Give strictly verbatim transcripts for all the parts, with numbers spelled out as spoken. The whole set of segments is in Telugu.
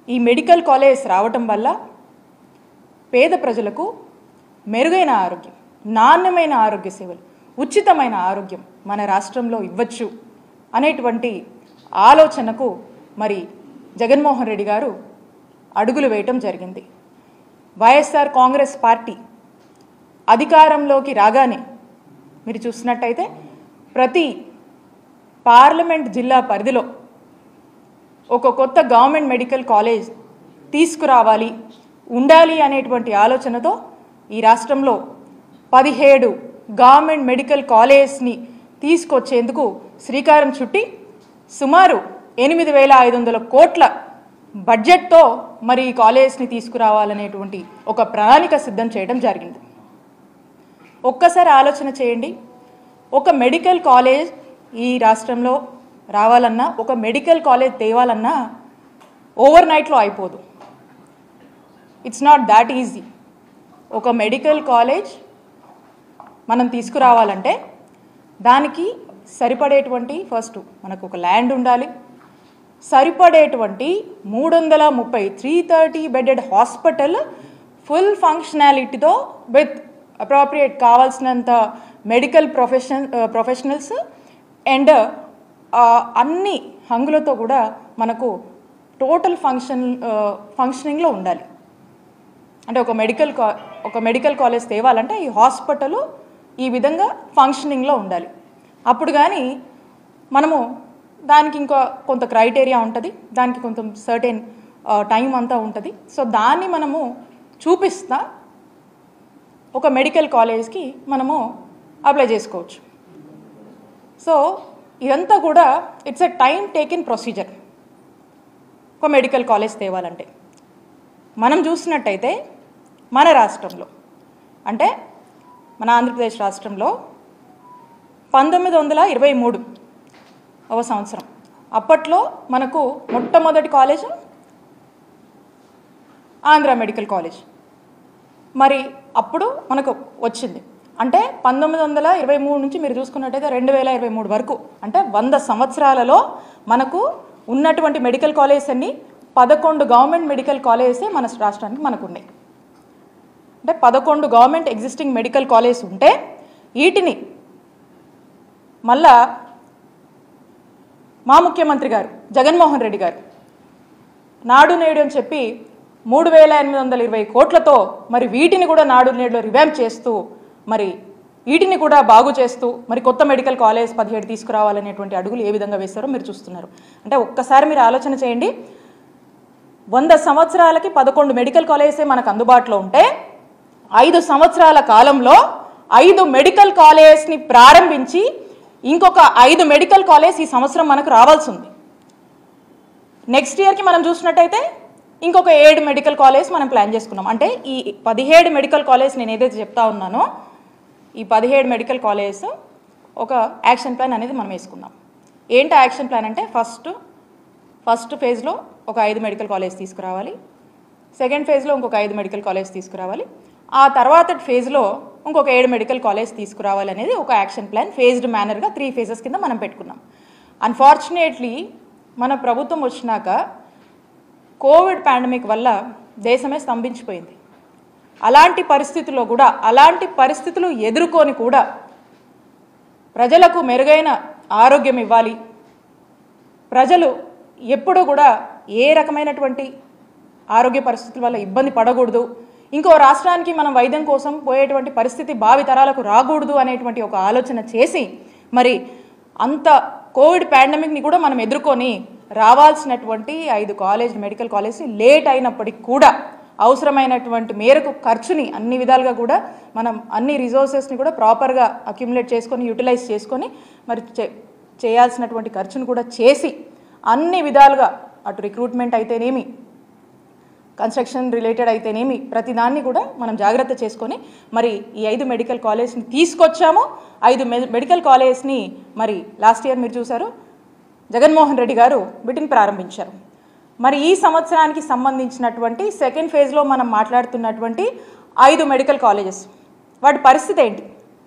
ఈ మెడికల్ కాలేజ్ రావటం వల్ల పేద ప్రజలకు మెరుగైన ఆరోగ్యం, నాణ్యమైన ఆరోగ్య సేవలు, ఉచితమైన ఆరోగ్యం మన రాష్ట్రంలో ఇవ్వచ్చు అనేటువంటి ఆలోచనకు మరి జగన్మోహన్ రెడ్డి గారు అడుగులు వేయటం జరిగింది. వైఎస్ఆర్ కాంగ్రెస్ పార్టీ అధికారంలోకి రాగానే మీరు చూసినట్టయితే ప్రతి పార్లమెంట్ జిల్లా పరిధిలో ఒక కొత్త గవర్నమెంట్ మెడికల్ కాలేజ్ తీసుకురావాలి, ఉండాలి అనేటువంటి ఆలోచనతో ఈ రాష్ట్రంలో పదిహేడు గవర్నమెంట్ మెడికల్ కాలేజ్ని తీసుకొచ్చేందుకు శ్రీకారం చుట్టి సుమారు ఎనిమిది వేల ఐదు వందల కోట్ల బడ్జెట్తో మరి ఈ కాలేజ్ని తీసుకురావాలనేటువంటి ఒక ప్రణాళిక సిద్ధం చేయడం జరిగింది. ఒక్కసారి ఆలోచన చేయండి, ఒక మెడికల్ కాలేజ్ ఈ రాష్ట్రంలో రావాలన్నా, ఒక మెడికల్ కాలేజ్ తేవాలన్నా ఓవర్ నైట్లో అయిపోదు. It's not that easy. ఒక మెడికల్ కాలేజ్ మనం తీసుకురావాలంటే దానికి సరిపడేటువంటి ఫస్ట్ మనకు ఒక ల్యాండ్ ఉండాలి, సరిపడేటువంటి మూడు వందల ముప్పై three thirty bedded hospital full ఫంక్షనాలిటీతో విత్ అప్రోప్రియేట్ కావాల్సినంత మెడికల్ ప్రొఫెషన్ ప్రొఫెషనల్స్ అండ్ అన్ని హంగులతో కూడా మనకు టోటల్ ఫంక్షన్ ఫంక్షనింగ్లో ఉండాలి. అంటే ఒక మెడికల్ కా ఒక మెడికల్ కాలేజ్ తేవాలంటే ఈ హాస్పిటల్ ఈ విధంగా ఫంక్షనింగ్లో ఉండాలి. అప్పుడు కానీ మనము దానికి ఇంకా కొంత క్రైటీరియా ఉంటుంది, దానికి కొంత సర్టెన్ టైం అంతా ఉంటుంది. సో దాన్ని మనము చూపిస్తా ఒక మెడికల్ కాలేజ్కి మనము అప్లై చేసుకోవచ్చు. సో ఇదంతా కూడా it's a time taking procedure. ఒక మెడికల్ కాలేజ్ తేవాలంటే మనం చూసినట్టయితే మన రాష్ట్రంలో అంటే మన ఆంధ్రప్రదేశ్ రాష్ట్రంలో పంతొమ్మిది వందల ఇరవై మూడు ఒక సంవత్సరం అప్పట్లో మనకు మొట్టమొదటి కాలేజ్ ఆంధ్ర మెడికల్ కాలేజ్ మరి అప్పుడు మనకు వచ్చింది. అంటే పంతొమ్మిది వందల ఇరవై మూడు నుంచి మీరు చూసుకున్నట్టయితే రెండు వేల ఇరవై మూడు వరకు అంటే వంద సంవత్సరాలలో మనకు ఉన్నటువంటి మెడికల్ కాలేజెస్ అన్ని పదకొండు గవర్నమెంట్ మెడికల్ కాలేజెసే మన రాష్ట్రానికి మనకు ఉన్నాయి. అంటే పదకొండు గవర్నమెంట్ ఎగ్జిస్టింగ్ మెడికల్ కాలేజ్ ఉంటే వీటిని మళ్ళా మా ముఖ్యమంత్రి గారు జగన్మోహన్ రెడ్డి గారు నాడు నేడు అని చెప్పి మూడు వేల ఎనిమిది వందల ఇరవై కోట్లతో మరి వీటిని కూడా నాడు నేడులో రివాంప్ చేస్తూ మరి వీటిని కూడా బాగు చేస్తూ మరి కొత్త మెడికల్ కాలేజ్ పదిహేడు తీసుకురావాలనేటువంటి అడుగులు ఏ విధంగా వేస్తారో మీరు చూస్తున్నారు. అంటే ఒక్కసారి మీరు ఆలోచన చేయండి, వంద సంవత్సరాలకి పదకొండు మెడికల్ కాలేజెసే మనకు అందుబాటులో ఉంటే ఐదు సంవత్సరాల కాలంలో ఐదు మెడికల్ కాలేజ్ని ప్రారంభించి ఇంకొక ఐదు మెడికల్ కాలేజ్ ఈ సంవత్సరం మనకు రావాల్సి ఉంది. నెక్స్ట్ ఇయర్కి మనం చూసినట్టయితే ఇంకొక ఏడు మెడికల్ కాలేజ్ మనం ప్లాన్ చేసుకున్నాం. అంటే ఈ పదిహేడు మెడికల్ కాలేజ్ నేను ఏదైతే చెప్తా ఉన్నానో ఈ పదిహేడు మెడికల్ కాలేజ్ ఒక యాక్షన్ ప్లాన్ అనేది మనం వేసుకున్నాం. ఏంటి యాక్షన్ ప్లాన్ అంటే ఫస్ట్ ఫస్ట్ ఫేజ్లో ఒక ఐదు మెడికల్ కాలేజ్ తీసుకురావాలి, సెకండ్ ఫేజ్లో ఇంకొక ఐదు మెడికల్ కాలేజ్ తీసుకురావాలి, ఆ తర్వాత ఫేజ్లో ఇంకొక ఏడు మెడికల్ కాలేజ్ తీసుకురావాలి అనేది ఒక యాక్షన్ ప్లాన్ ఫేజ్డ్ మేనర్గా త్రీ ఫేజెస్ కింద మనం పెట్టుకున్నాం. అన్ఫార్చునేట్లీ మన ప్రభుత్వం వచ్చినాక కోవిడ్ పాండమిక్ వల్ల దేశమే స్తంభించిపోయింది. అలాంటి పరిస్థితుల్లో కూడా అలాంటి పరిస్థితులు ఎదుర్కొని కూడా ప్రజలకు మెరుగైన ఆరోగ్యం ఇవ్వాలి, ప్రజలు ఎప్పుడూ కూడా ఏ రకమైనటువంటి ఆరోగ్య పరిస్థితుల వల్ల ఇబ్బంది పడకూడదు, ఇంకో రాష్ట్రానికి మనం వైద్యం కోసం పోయేటువంటి పరిస్థితి భావితరాలకు రాకూడదు అనేటువంటి ఒక ఆలోచన చేసి మరి అంత కోవిడ్ పాండమిక్ని కూడా మనం ఎదుర్కొని రావాల్సినటువంటి ఐదు కాలేజ్ మెడికల్ కాలేజ్ లేట్ అయినప్పటికీ కూడా అవసరమైనటువంటి మేరకు ఖర్చుని అన్ని విధాలుగా కూడా మనం అన్ని రిసోర్సెస్ని కూడా ప్రాపర్గా అక్యుములేట్ చేసుకొని యూటిలైజ్ చేసుకొని మరి చేయాల్సినటువంటి ఖర్చును కూడా చేసి అన్ని విధాలుగా అటు రిక్రూట్మెంట్ అయితేనేమి కన్స్ట్రక్షన్ రిలేటెడ్ అయితేనేమి ప్రతిదాన్ని కూడా మనం జాగ్రత్త చేసుకొని మరి ఈ ఐదు మెడికల్ కాలేజ్ని తీసుకొచ్చాము. ఐదు మెడికల్ కాలేజ్ని మరి లాస్ట్ ఇయర్ మీరు చూసారు జగన్మోహన్ రెడ్డి గారు వీటిని ప్రారంభించారు. మరి ఈ సంవత్సరానికి సంబంధించినటువంటి సెకండ్ ఫేజ్లో మనం మాట్లాడుతున్నటువంటి ఐదు మెడికల్ కాలేజెస్ వాటి పరిస్థితి ఏంటి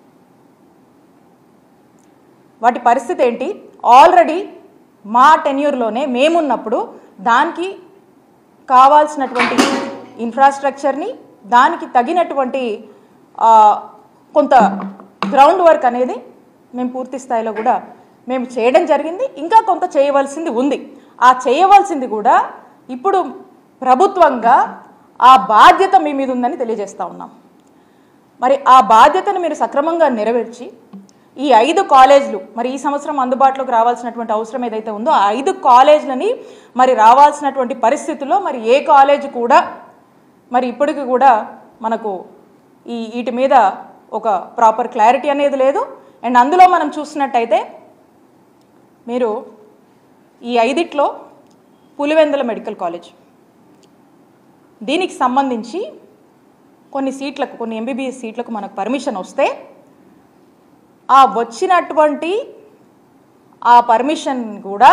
వాటి పరిస్థితి ఏంటి ఆల్రెడీ మా టెన్యూర్లోనే మేమున్నప్పుడు దానికి కావాల్సినటువంటి ఇన్ఫ్రాస్ట్రక్చర్ని దానికి తగినటువంటి కొంత గ్రౌండ్ వర్క్ అనేది మేము పూర్తి స్థాయిలో కూడా మేము చేయడం జరిగింది. ఇంకా కొంత చేయవలసింది ఉంది. ఆ చేయవలసింది కూడా ఇప్పుడు ప్రభుత్వంగా ఆ బాధ్యత మీ మీద ఉందని తెలియజేస్తూ ఉన్నాం. మరి ఆ బాధ్యతను మీరు సక్రమంగా నెరవేర్చి ఈ ఐదు కాలేజీలు మరి ఈ సంవత్సరం అందుబాటులోకి రావాల్సినటువంటి అవసరం ఏదైతే ఉందో ఆ ఐదు కాలేజీలని మరి రావాల్సినటువంటి పరిస్థితుల్లో మరి ఏ కాలేజ్ కూడా మరి ఇప్పటికి కూడా మనకు ఈ వీటి మీద ఒక ప్రాపర్ క్లారిటీ అనేది లేదు. అండ్ అందులో మనం చూసినట్టయితే మీరు ఈ ఐదిట్లో పులివెందుల మెడికల్ కాలేజ్ దీనికి సంబంధించి కొన్ని సీట్లకు కొన్ని ఎంబీబీఎస్ సీట్లకు మనకు పర్మిషన్ వస్తే ఆ వచ్చినటువంటి ఆ పర్మిషన్ కూడా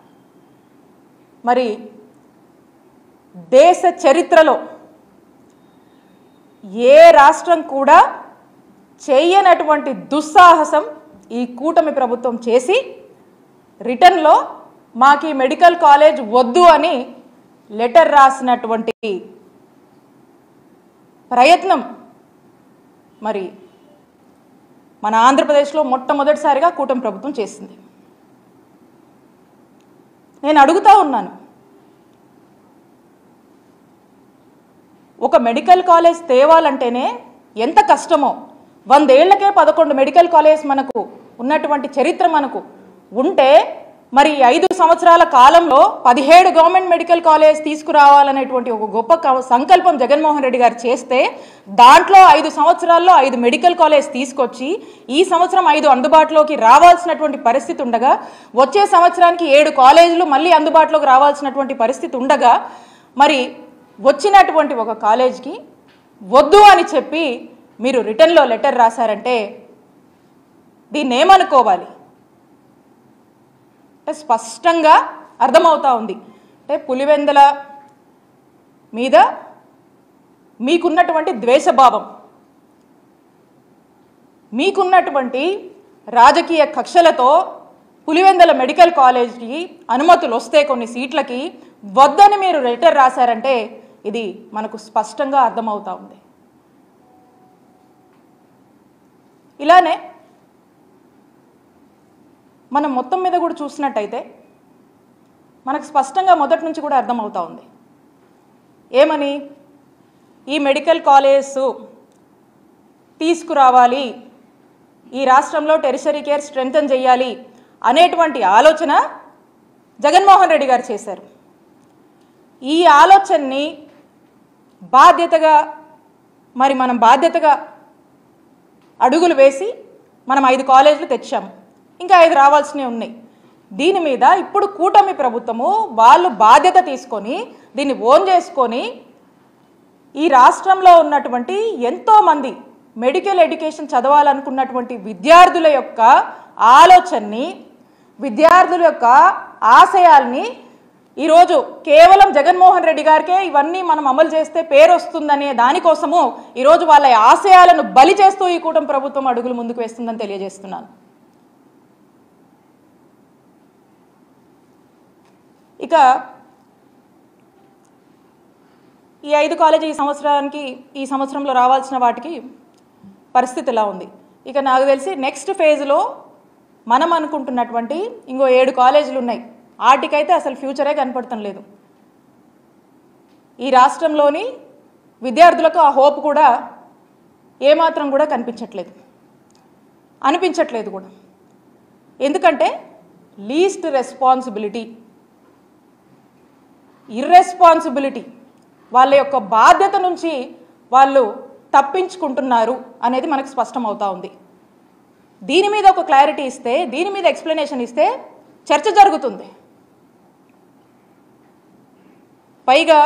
మరి దేశ చరిత్రలో ఏ రాష్ట్రం కూడా చేయనటువంటి దుస్సాహసం ఈ కూటమి ప్రభుత్వం చేసి రిటర్న్లో మాకు ఈ మెడికల్ కాలేజ్ వద్దు అని లెటర్ రాసినటువంటి ప్రయత్నం మరి మన ఆంధ్రప్రదేశ్లో మొట్టమొదటిసారిగా కూటమి ప్రభుత్వం చేసింది. నేను అడుగుతా ఉన్నాను, ఒక మెడికల్ కాలేజ్ తేవాలంటేనే ఎంత కష్టమో, వందేళ్లకే పదకొండు మెడికల్ కాలేజ్ మనకు ఉన్నటువంటి చరిత్ర మనకు ఉంటే మరి ఐదు సంవత్సరాల కాలంలో పదిహేడు గవర్నమెంట్ మెడికల్ కాలేజ్ తీసుకురావాలనేటువంటి ఒక గొప్ప సంకల్పం జగన్మోహన్ రెడ్డి గారు చేస్తే దాంట్లో ఐదు సంవత్సరాల్లో ఐదు మెడికల్ కాలేజ్ తీసుకొచ్చి ఈ సంవత్సరం ఐదు అందుబాటులోకి రావాల్సినటువంటి పరిస్థితి ఉండగా వచ్చే సంవత్సరానికి ఏడు కాలేజీలు మళ్ళీ అందుబాటులోకి రావాల్సినటువంటి పరిస్థితి ఉండగా మరి వచ్చినటువంటి ఒక కాలేజ్కి వద్దు అని చెప్పి మీరు రిటర్న్లో లెటర్ రాశారంటే దీన్ని ఏమనుకోవాలి? అంటే స్పష్టంగా అర్థమవుతా ఉంది. అంటే పులివెందుల మీద మీకున్నటువంటి ద్వేషభావం, మీకున్నటువంటి రాజకీయ కక్షలతో పులివెందుల మెడికల్ కాలేజ్కి అనుమతులు వస్తే కొన్ని సీట్లకి వద్దని మీరు లెటర్ రాశారంటే ఇది మనకు స్పష్టంగా అర్థమవుతా ఉంది. ఇలానే మనం మొత్తం మీద కూడా చూసినట్టయితే మనకు స్పష్టంగా మొదటి నుంచి కూడా అర్థమవుతా ఉంది. ఏమని? ఈ మెడికల్ కాలేజ్ తీసుకురావాలి, ఈ రాష్ట్రంలో టెరిషరీ కేర్ స్ట్రెంథన్ చేయాలి అనేటువంటి ఆలోచన జగన్మోహన్ రెడ్డి గారు చేశారు. ఈ ఆలోచనని బాధ్యతగా మరి మనం బాధ్యతగా అడుగులు వేసి మనం ఐదు కాలేజీలు తెచ్చాము, ఇంకా ఐదు రావాల్సినవి ఉన్నాయి. దీని మీద ఇప్పుడు కూటమి ప్రభుత్వము వాళ్ళు బాధ్యత తీసుకొని దీన్ని ఓన్ చేసుకొని ఈ రాష్ట్రంలో ఉన్నటువంటి ఎంతోమంది మెడికల్ ఎడ్యుకేషన్ చదవాలనుకున్నటువంటి విద్యార్థుల యొక్క ఆలోచనని, విద్యార్థుల యొక్క ఆశయాల్ని ఈరోజు కేవలం జగన్మోహన్ రెడ్డి గారికే ఇవన్నీ మనం అమలు చేస్తే పేరు వస్తుందనే దానికోసము ఈరోజు వాళ్ళ ఆశయాలను బలి చేస్తూ ఈ కూటమి ప్రభుత్వం అడుగులు ముందుకు వేస్తుందని తెలియజేస్తున్నాను. ఇక ఈ ఐదు కాలేజీ ఈ సంవత్సరానికి ఈ సంవత్సరంలో రావాల్సిన వాటికి పరిస్థితి ఎలా ఉంది? ఇక నాకు తెలిసి నెక్స్ట్ ఫేజ్లో మనం అనుకుంటున్నటువంటి ఇంకో ఏడు కాలేజీలు ఉన్నాయి, వాటికైతే అసలు ఫ్యూచరే కనపడటం లేదు. ఈ రాష్ట్రంలోని విద్యార్థులకు ఆ హోప్ కూడా ఏమాత్రం కూడా కనిపించట్లేదు, అనిపించట్లేదు కూడా. ఎందుకంటే లీస్ట్ రెస్పాన్సిబిలిటీ, ఇర్రెస్పాన్సిబిలిటీ, వాళ్ళ యొక్క బాధ్యత నుంచి వాళ్ళు తప్పించుకుంటున్నారు అనేది మనకు స్పష్టమవుతా ఉంది. దీని మీద ఒక క్లారిటీ ఇస్తే, దీని మీద ఎక్స్ప్లెనేషన్ ఇస్తే చర్చ జరుగుతుంది. పైగా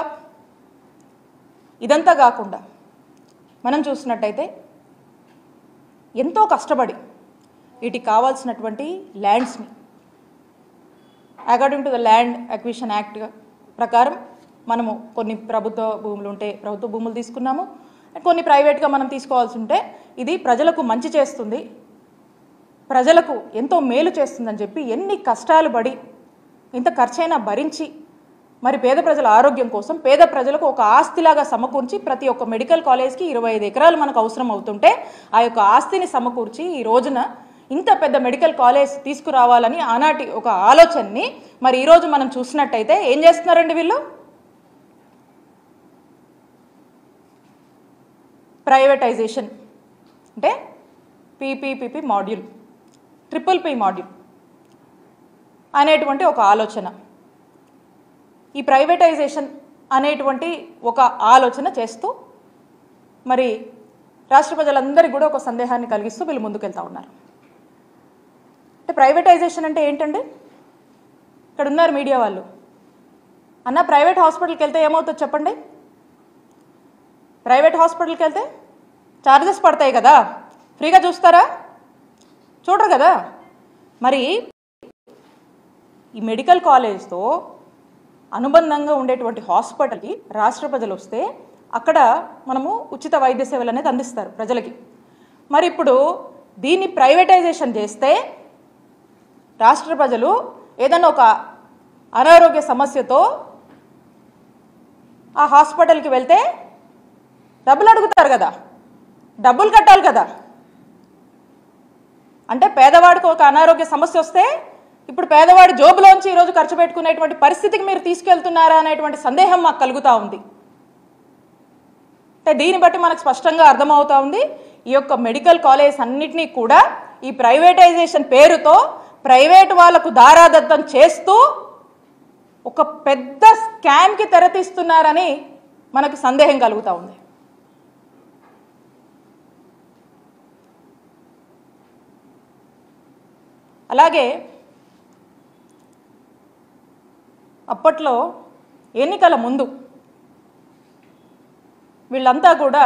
ఇదంతా కాకుండా మనం చూసినట్టయితే ఎంతో కష్టపడి వీటికి కావాల్సినటువంటి ల్యాండ్స్ని according to the land acquisition act ప్రకారం మనము కొన్ని ప్రభుత్వ భూములు ఉంటే ప్రభుత్వ భూములు తీసుకున్నాము, కొన్ని ప్రైవేట్గా మనం తీసుకోవాల్సి ఉంటే ఇది ప్రజలకు మంచి చేస్తుంది, ప్రజలకు ఎంతో మేలు చేస్తుందని చెప్పి ఎన్ని కష్టాలు పడి ఇంత ఖర్చైనా భరించి మరి పేద ప్రజల ఆరోగ్యం కోసం పేద ప్రజలకు ఒక ఆస్తిలాగా సమకూర్చి ప్రతి ఒక్క మెడికల్ కాలేజ్కి ఇరవై ఐదు ఎకరాలు మనకు అవసరం అవుతుంటే ఆ యొక్క ఆస్తిని సమకూర్చి ఈ రోజున ఇంత పెద్ద మెడికల్ కాలేజ్ తీసుకురావాలని ఆనాటి ఒక ఆలోచనని మరి ఈరోజు మనం చూసినట్టయితే ఏం చేస్తున్నారండి వీళ్ళు? ప్రైవేటైజేషన్ అంటే PPPP module, triple P module అనేటువంటి ఒక ఆలోచన, ఈ ప్రైవేటైజేషన్ అనేటువంటి ఒక ఆలోచన చేస్తూ మరి రాష్ట్ర ప్రజలందరికీ కూడా ఒక సందేహాన్ని కలిగిస్తూ వీళ్ళు ముందుకెళ్తా ఉన్నారు. అంటే ప్రైవేటైజేషన్ అంటే ఏంటండి? ఇక్కడ ఉన్నారు మీడియా వాళ్ళు, అన్న ప్రైవేట్ హాస్పిటల్కి వెళ్తే ఏమవుతుందో చెప్పండి. ప్రైవేట్ హాస్పిటల్కి వెళ్తే ఛార్జెస్ పడతాయి కదా, ఫ్రీగా చూస్తారా? చూడరు కదా. మరి ఈ మెడికల్ కాలేజ్తో అనుబంధంగా ఉండేటువంటి హాస్పిటల్కి రాష్ట్ర ప్రజలు వస్తే అక్కడ మనము ఉచిత వైద్య సేవలు అనేది అందిస్తారు ప్రజలకి. మరి ఇప్పుడు దీన్ని ప్రైవేటైజేషన్ చేస్తే రాష్ట్ర ప్రజలు ఏదైనా ఒక అనారోగ్య సమస్యతో ఆ హాస్పిటల్కి వెళ్తే డబ్బులు అడుగుతారు కదా, డబ్బులు కట్టాలి కదా. అంటే పేదవాడికి ఒక అనారోగ్య సమస్య వస్తే ఇప్పుడు పేదవాడి జోబులోంచి ఈరోజు ఖర్చు పెట్టుకునేటువంటి పరిస్థితికి మీరు తీసుకెళ్తున్నారా అనేటువంటి సందేహం మాకు కలుగుతూ ఉంది. అంటే దీన్ని బట్టి మనకు స్పష్టంగా అర్థమవుతా ఉంది ఈ యొక్క మెడికల్ కాలేజ్ అన్నిటినీ కూడా ఈ ప్రైవేటైజేషన్ పేరుతో ప్రైవేట్ వాళ్లకు దారాదత్తం చేస్తూ ఒక పెద్ద స్కామ్కి తెరతీస్తున్నారని మనకు సందేహం కలుగుతూ ఉంది. అలాగే అప్పట్లో ఎన్నికల ముందు వీళ్ళంతా కూడా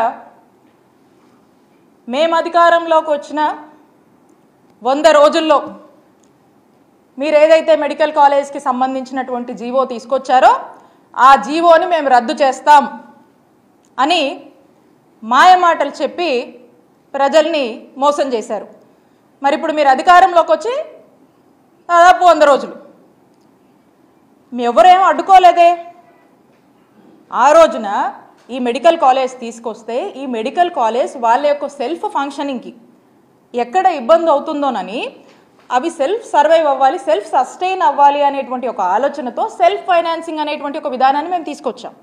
మేము అధికారంలోకి వచ్చిన వంద రోజుల్లో మీరు ఏదైతే మెడికల్ కాలేజ్కి సంబంధించినటువంటి జీవో తీసుకొచ్చారో ఆ జీవోని మేము రద్దు చేస్తాం అని మాయమాటలు చెప్పి ప్రజల్ని మోసం చేశారు. మరి ఇప్పుడు మీరు అధికారంలోకి వచ్చి దాదాపు వంద రోజులు మీ ఎవరేం అడ్డుకోలేదే. ఆ రోజున ఈ మెడికల్ కాలేజ్ తీసుకొస్తే ఈ మెడికల్ కాలేజ్ వాళ్ళ యొక్క సెల్ఫ్ ఫంక్షనింగ్కి ఎక్కడ ఇబ్బంది అవుతుందోనని అవి సెల్ఫ్ సర్వైవ్ అవ్వాలి, సెల్ఫ్ సస్టైన్ అవ్వాలి అనేటువంటి ఒక ఆలోచనతో సెల్ఫ్ ఫైనాన్సింగ్ అనేటువంటి ఒక విధానాన్ని మేము తీసుకొచ్చాం.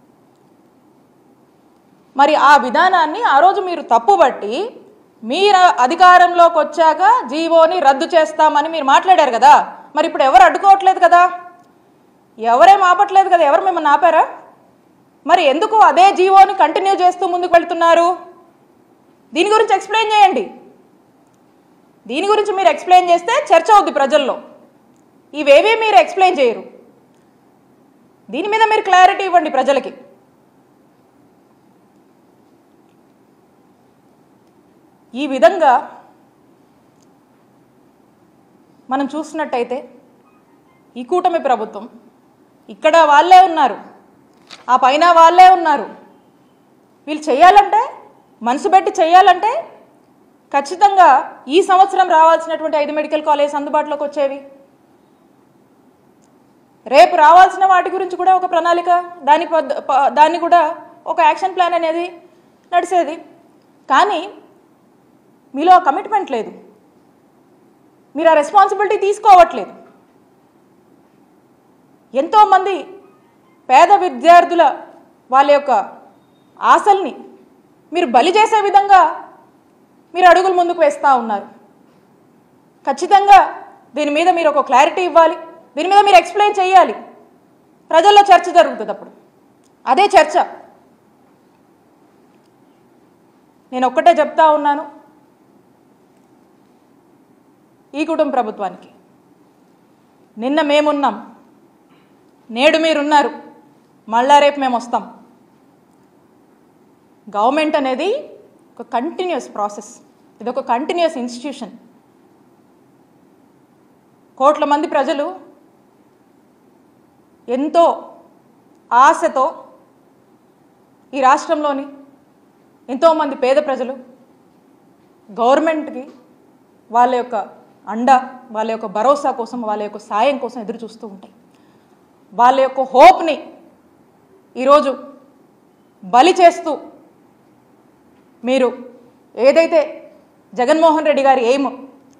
మరి ఆ విధానాన్ని ఆ రోజు మీరు తప్పుబట్టి మీరు అధికారంలోకి వచ్చాక జీవోని రద్దు చేస్తామని మీరు మాట్లాడారు కదా. మరి ఇప్పుడు ఎవరు అడ్డుకోవట్లేదు కదా, ఎవరేం ఆపట్లేదు కదా, ఎవరు మిమ్మల్ని ఆపారా? మరి ఎందుకు అదే జీవోని కంటిన్యూ చేస్తూ ముందుకు వెళ్తున్నారు? దీని గురించి ఎక్స్ప్లెయిన్ చేయండి. దీని గురించి మీరు ఎక్స్ప్లెయిన్ చేస్తే చర్చ అవుద్ది ప్రజల్లో. ఇవేవీ మీరు ఎక్స్ప్లెయిన్ చేయరు. దీని మీద మీరు క్లారిటీ ఇవ్వండి ప్రజలకి. ఈ విధంగా మనం చూసినట్టయితే ఈ కూటమి ప్రభుత్వం ఇక్కడ వాళ్ళే ఉన్నారు, ఆ పైన వాళ్ళే ఉన్నారు. వీళ్ళు చేయాలంటే మనసు పెట్టి చేయాలంటే ఖచ్చితంగా ఈ సంవత్సరం రావాల్సినటువంటి ఐదు మెడికల్ కాలేజ్ అందుబాటులోకి వచ్చేవి. రేపు రావాల్సిన వాటి గురించి కూడా ఒక ప్రణాళిక, దాని దాన్ని కూడా ఒక యాక్షన్ ప్లాన్ అనేది నడిచేది. కానీ మీలో ఆ కమిట్మెంట్ లేదు, మీరు ఆ రెస్పాన్సిబిలిటీ తీసుకోవట్లేదు. ఎంతోమంది పేద విద్యార్థుల వాళ్ళ యొక్క ఆశల్ని మీరు బలి చేసే విధంగా మీరు అడుగులు ముందుకు వేస్తూ ఉన్నారు. ఖచ్చితంగా దీని మీద మీరు ఒక క్లారిటీ ఇవ్వాలి, దీని మీద మీరు ఎక్స్ప్లెయిన్ చేయాలి. ప్రజల్లో చర్చ జరుగుతుంది. అప్పుడు అదే చర్చ. నేను ఒక్కటే చెప్తా ఉన్నాను ఈ కుటుంబ ప్రభుత్వానికి, నిన్న మేమున్నాం, నేడు మీరున్నారు, మళ్ళా రేపు మేము వస్తాం. గవర్నమెంట్ అనేది ఒక కంటిన్యూస్ ప్రాసెస్, ఇది ఒక కంటిన్యూస్ ఇన్స్టిట్యూషన్. కోట్ల మంది ప్రజలు ఎంతో ఆశతో ఈ రాష్ట్రంలోని ఎంతోమంది పేద ప్రజలు గవర్నమెంట్కి వాళ్ళ యొక్క అండ, వాళ్ళ యొక్క భరోసా కోసం, వాళ్ళ యొక్క సాయం కోసం ఎదురు చూస్తూ ఉంటాయి. వాళ్ళ యొక్క హోప్ని ఈరోజు బలి చేస్తూ మీరు ఏదైతే జగన్మోహన్ రెడ్డి గారి ఎయిమ్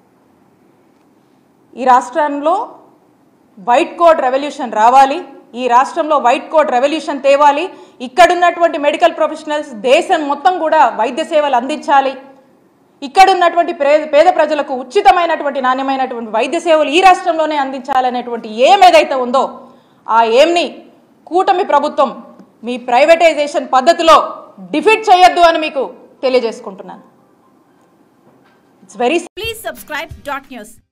ఈ రాష్ట్రంలో వైట్ కోట్ రెవల్యూషన్ రావాలి, ఈ రాష్ట్రంలో వైట్ కోట్ రెవల్యూషన్ తేవాలి, ఇక్కడున్నటువంటి మెడికల్ ప్రొఫెషనల్స్ దేశం మొత్తం కూడా వైద్య సేవలు అందించాలి, ఇక్కడున్నటువంటి పేద ప్రజలకు ఉచితమైనటువంటి నాణ్యమైనటువంటి వైద్య సేవలు ఈ రాష్ట్రంలోనే అందించాలనేటువంటి ఏం ఏదైతే ఉందో ఆ ఏమ్ని కూటమి ప్రభుత్వం మీ ప్రైవేటైజేషన్ పద్ధతిలో డిఫీట్ చేయొద్దు అని మీకు తెలియజేసుకుంటున్నాను. It's very please subscribe dot news.